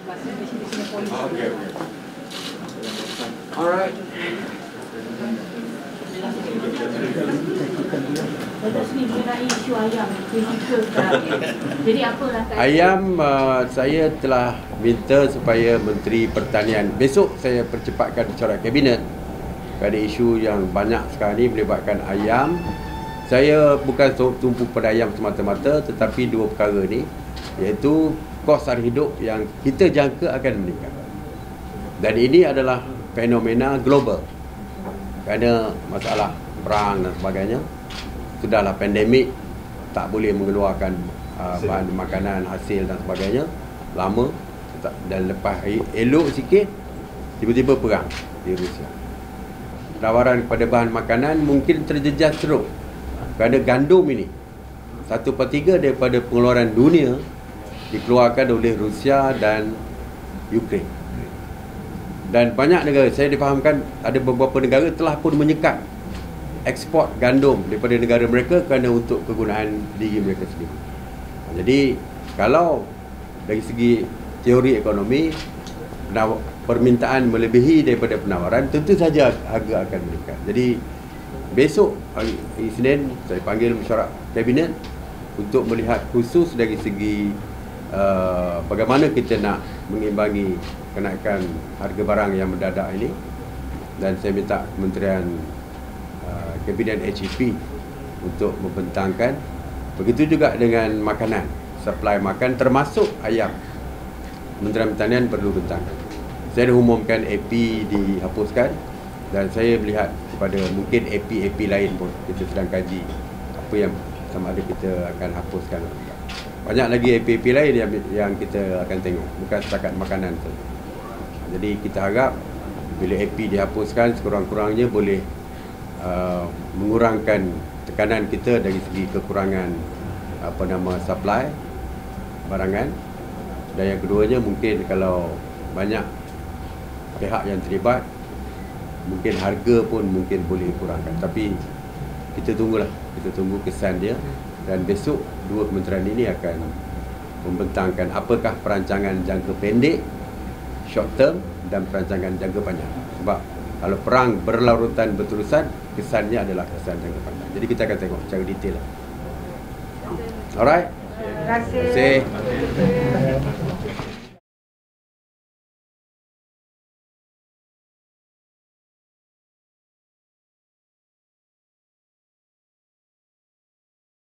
Okay. Alright. Jadi apalah Ayam, saya telah minta supaya Menteri Pertanian besok saya percepatkan mesyuarat kabinet kerana isu yang banyak sekarang ni melibatkan ayam. Saya bukan tumpu pada ayam semata-mata, tetapi dua perkara ni, iaitu kos sara hidup yang kita jangka akan meningkat. Dan ini adalah fenomena global kerana masalah perang dan sebagainya. Sudahlah pandemik, tak boleh mengeluarkan bahan makanan, hasil dan sebagainya lama, dan lepas elok sikit tiba-tiba perang di Rusia. Tawaran kepada bahan makanan mungkin terjejas teruk kerana gandum ini 1/3 daripada pengeluaran dunia dikeluarkan oleh Rusia dan Ukraine. Dan banyak negara, saya difahamkan ada beberapa negara telah pun menyekat ekspor gandum daripada negara mereka kerana untuk kegunaan diri mereka sendiri. Jadi kalau dari segi teori ekonomi permintaan melebihi daripada penawaran, tentu saja harga akan meningkat. Jadi besok hari Isnin saya panggil mesyuarat kabinet untuk melihat khusus dari segi bagaimana kita nak mengimbangi kenaikan harga barang yang mendadak ini, dan saya minta Kementerian Kabinet HEP untuk membentangkan. Begitu juga dengan makanan, suplai makan termasuk ayam. Kementerian Pertanian perlu bentangkan. Saya dah umumkan AP dihapuskan, dan saya melihat kepada mungkin AP lain pun kita sedang kaji apa yang sama ada kita akan hapuskan. Banyak lagi AP lain yang kita akan tengok, bukan setakat makanan saja. Jadi kita harap bila AP dihapuskan, sekurang-kurangnya boleh mengurangkan tekanan kita dari segi kekurangan supply barangan. Dan yang keduanya, mungkin kalau banyak pihak yang terlibat, mungkin harga pun mungkin boleh kurangkan. Tapi kita tunggulah, kita tunggu kesan dia, dan besok dua kementerian ini akan membentangkan apakah perancangan jangka pendek, short term, dan perancangan jangka panjang. Sebab kalau perang berlarutan berterusan, kesannya adalah kesan jangka panjang. Jadi kita akan tengok secara detail. Alright? Terima kasih.